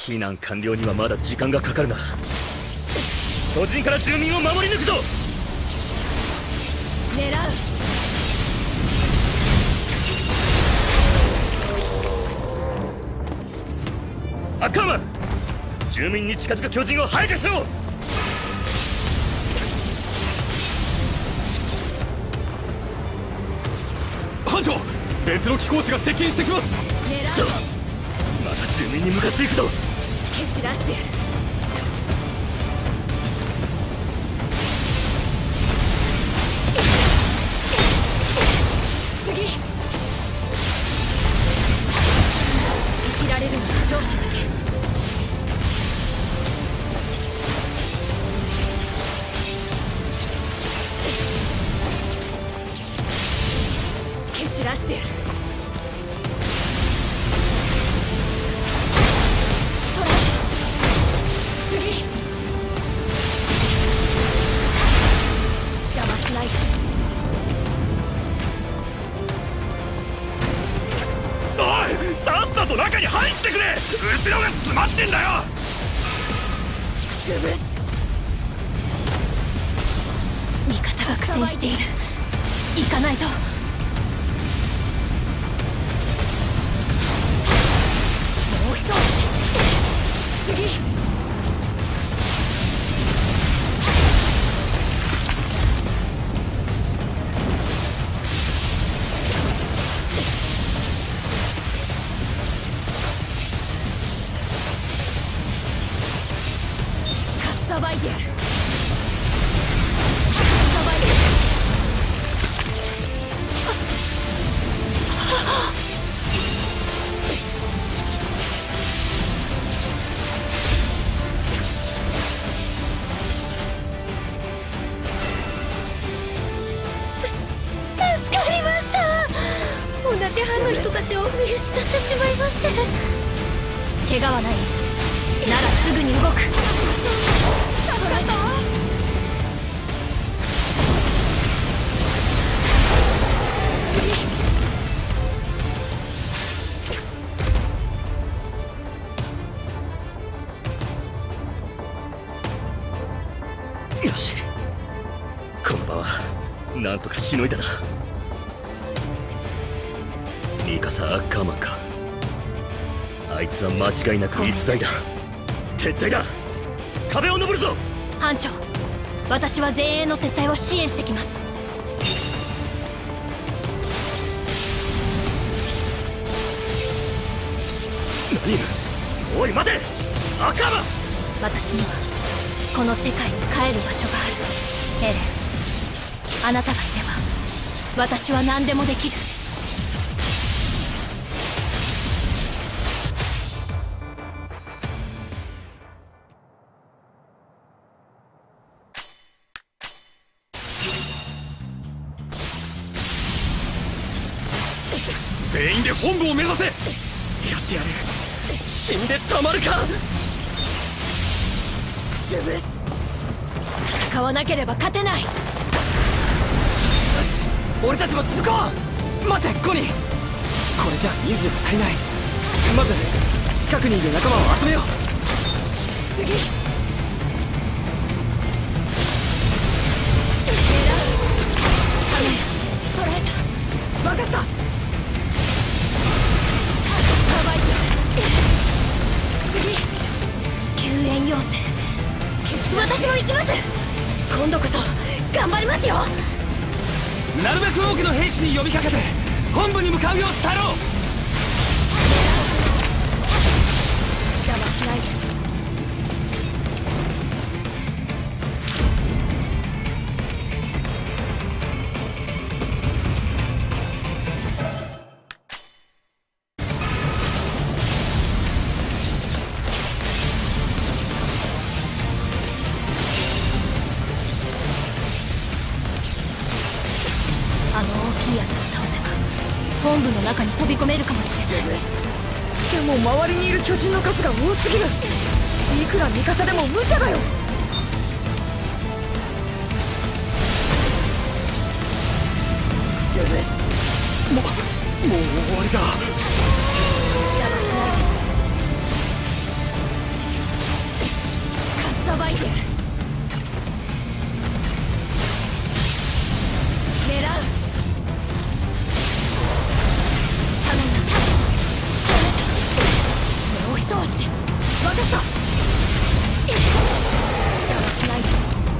避難完了にはまだ時間がかかるな。巨人から住民を守り抜くぞ。 狙う。 アッカーマン、住民に近づく巨人を排除しろ。 班長、別の機甲士が接近してきます。 そう、また住民に向かっていくぞ。 蹴散らしてやる。次、生きられるのは勝者だけ。蹴散らしてやる。邪魔しないで。 おい、さっさと中に入ってくれ。後ろが詰まってんだよ。 潰す。味方が苦戦している。行かないと。もう一押し。次。さばいてやる。さばいてやる。助かりました。同じ班の人たちを見失ってしまいまして。怪我はない。ならすぐに動く。 よし、この場はなんとかしのいだな。ミカサ・アッカーマンか。あいつは間違いなく逸材だ。撤退だ。壁を登るぞ。 班長、私は前衛の撤退を支援してきます。 何？おい待て、アッカーマン。 私にはこの世界に帰る場所がある。エレン、あなたがいれば私は何でもできる。 全員で本部を目指せ。やってやる。死んでたまるか。 潰す。戦わなければ勝てない。よし、俺たちも続こう。待て、コニー。これじゃ人数が足りない。まず近くにいる仲間を集めよう。 次。捕らえた。分かった。さばいて。次。救援要請。私も行きます。今度こそ頑張りますよ。 なるべく多くの兵士に呼びかけて本部に向かうよう伝えろ。 邪魔しないで。あの大きいやつを倒せば本部の中に飛び込めるかもしれない。 でも周りにいる巨人の数が多すぎる。いくらミカサでも無茶だよ。 潰す。 もう終わりだ。 邪魔しないで。 てやる。狙う。頼んだ。もう一押し。分かった。邪魔しないで。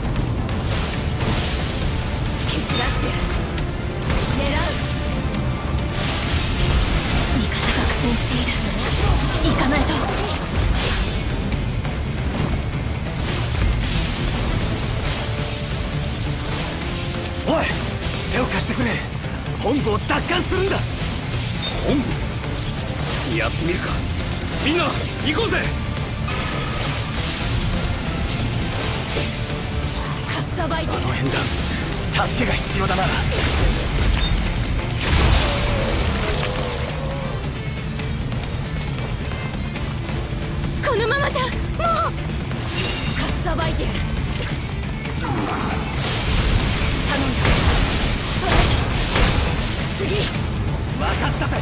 蹴散らしてやる。狙う。味方が苦戦している。行かないと。 おい、手を貸してくれ。本部を奪還するんだ。 本部やってみるか。みんな行こうぜ。 かっさばいてる。 あの縁談、助けが必要だな。 このままじゃもう。かっさばいてやる。頼んだ。次。 分かったぜ。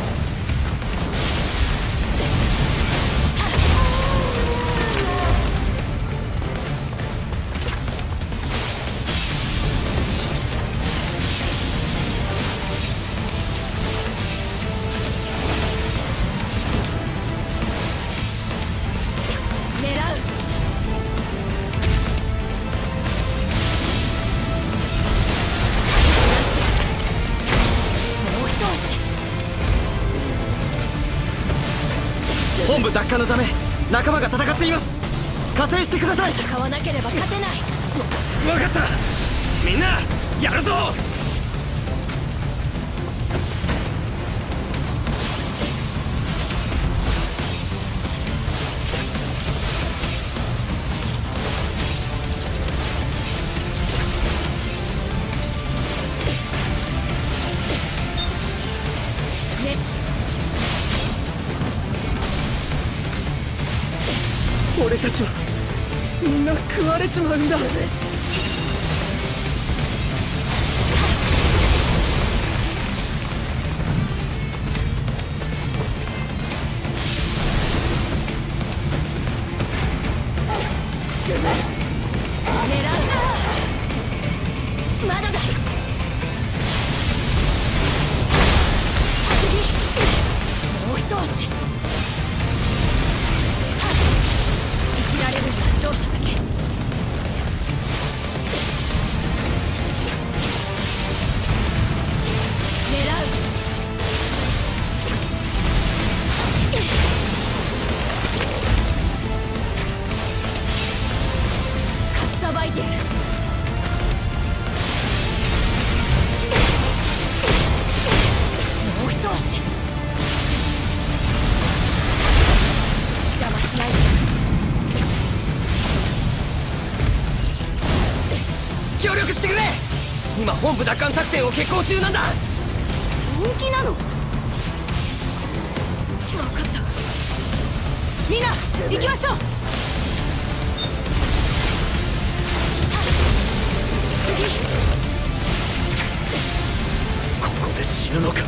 本部奪還のため仲間が戦っています。加勢してください。 戦わなければ勝てない。 分かった。みんなやるぞ。 俺たちはみんな食われちまうんだ。 まだだ。次。もう一押し。生きられるのは少々だけ。狙う。かっさばいてやる。もう一押し。邪魔しないで。 協力してくれ。今本部奪還作戦を決行中なんだ。 本気なの？分かった。みんな行きましょう。次。 ここで死ぬのか。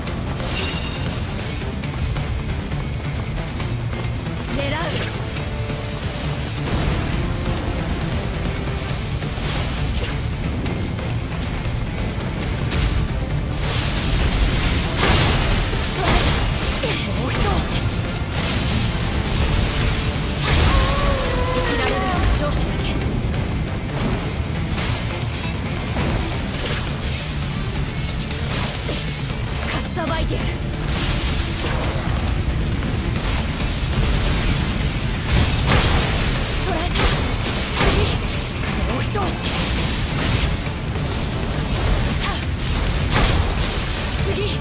狙う。もう一押し。生きられるのは少々だけ。かっさばいてやる。捕らえた。次。もう一押し。次。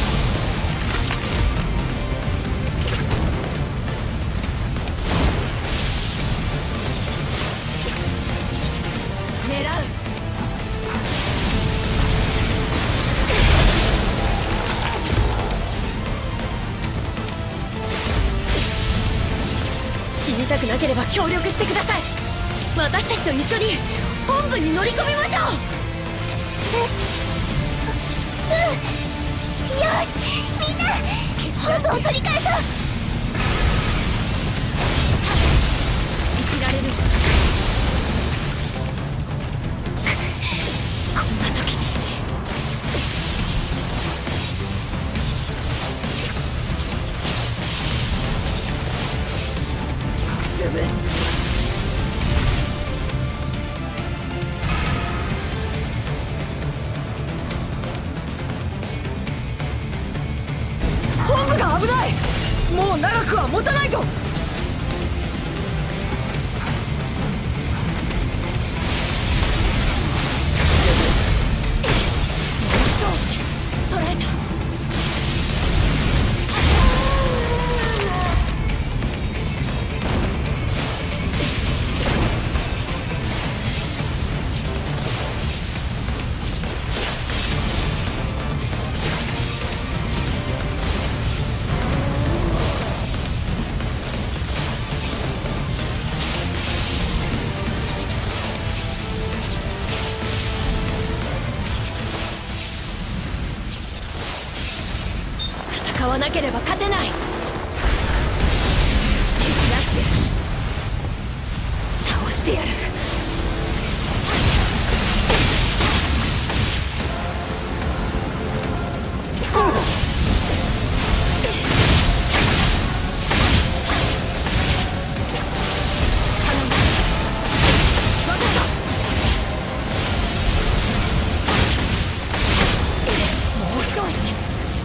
狙う。死にたくなければ協力してください。私たちと一緒に本部に乗り込みましょう。よし、みんな本部を取り返そう。生きられる。 潰す。 本部が危ない。もう長くは持たないぞ。 捕らえた。戦わなければ勝てない。蹴散らして倒してやる。もう一押し。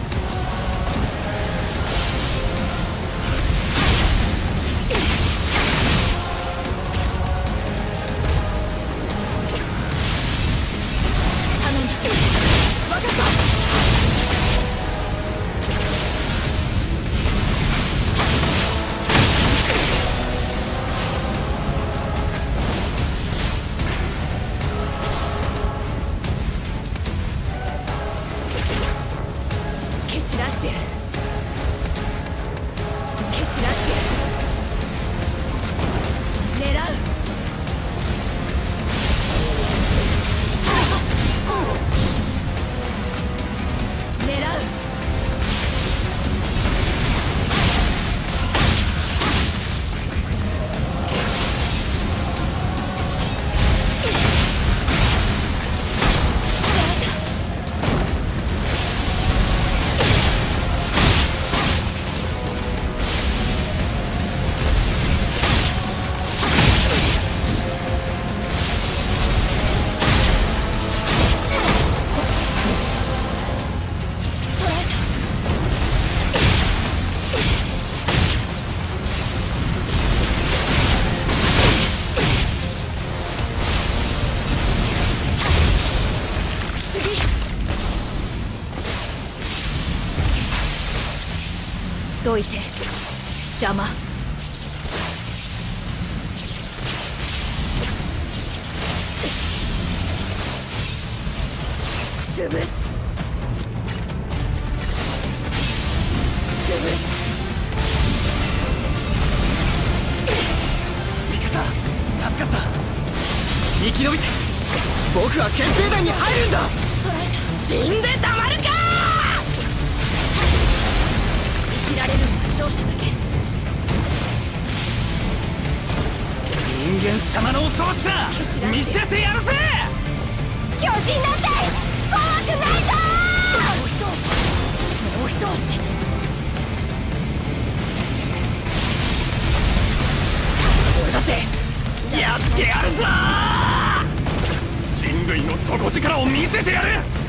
蹴散らしてやる。蹴散らしてやる。狙う。狙う。どいて。邪魔。潰す。潰す。 ミカサ、助かった。生き延びて僕は憲兵団に入るんだ。 捕らえた。 死んでたまるか。 生きられるのは勝者だけ。 人間様の恐ろしさ見せてやるぜ。 巨人なんて怖くないぞ。もう一押し。もう一押し。 俺だってやってやるぞ。人類の底力を見せてやる。